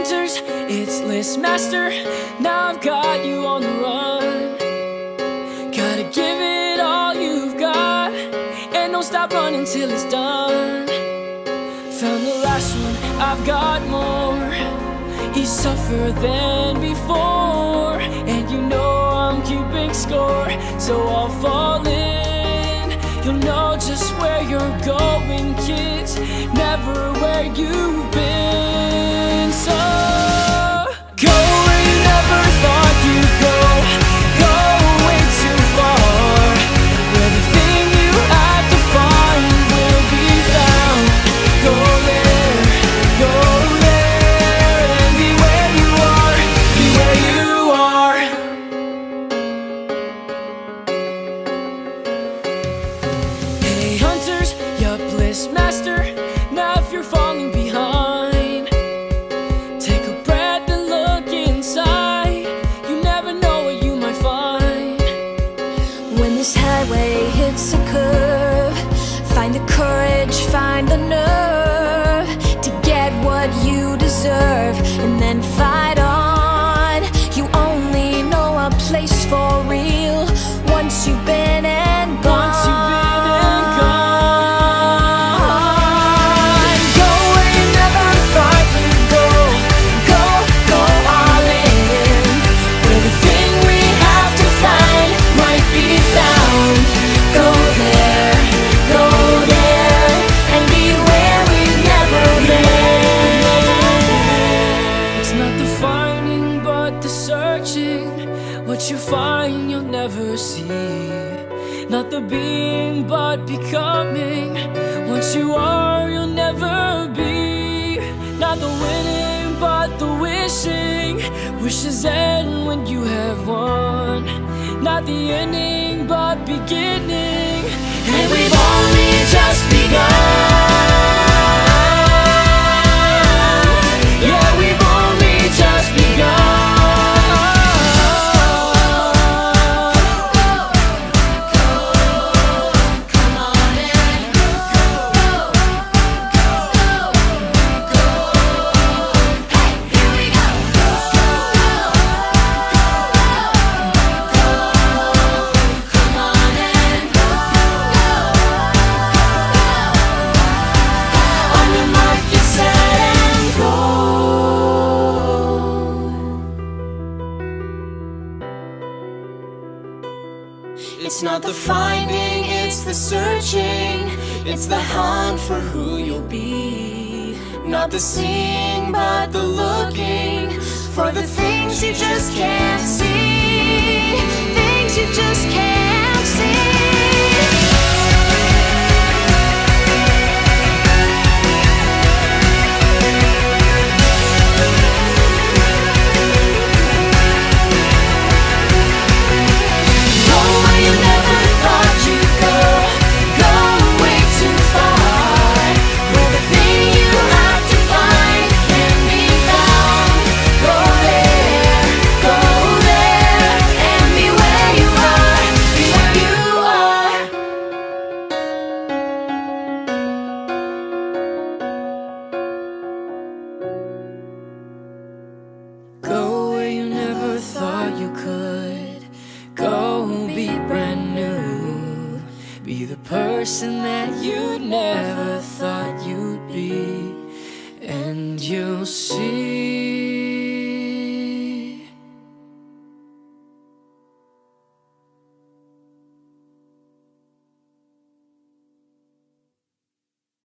hunters, it's Listmaster. Now I've got you on the run. Gotta give it all you've got, and don't stop running till it's done. Found the last one, I've got more. He's tougher than before, and you know I'm keeping score. So I'll fall in, you'll know just where you're going, kids, never where you've been. So go where you never thought you'd go. Go way too far, where the thing you had to find will be found. Go there, go there, and be where you are, be where you are. Hey hunters, yup, Listmaster. Now if you're falling behind, take a breath and look inside. You never know what you might find. When this highway hits a curve, find the courage, find the nerve to get what you deserve, and then fight on. You only know a place for real once you've been and gone. Once you've been and gone. Go where you never thought you'd go. Go, go all in, where the thing we have to find might be found. Go there, and be where we've never been. It's not the finding but the searching. What you find you'll never see. Not the being but becoming. Once you are you'll never be. Not the winning but the wishing. Wishes end when you have won. Not the ending but beginning, and we've only just begun. Yeah, we've only just begun. It's not the finding, it's the searching. It's the hunt for who you'll be. Not the seeing, but the looking for the things you just can't see. Things you just can't see. Go where you never thought you could. Go be brand new. Be the person that you never thought you'd be, and you'll see.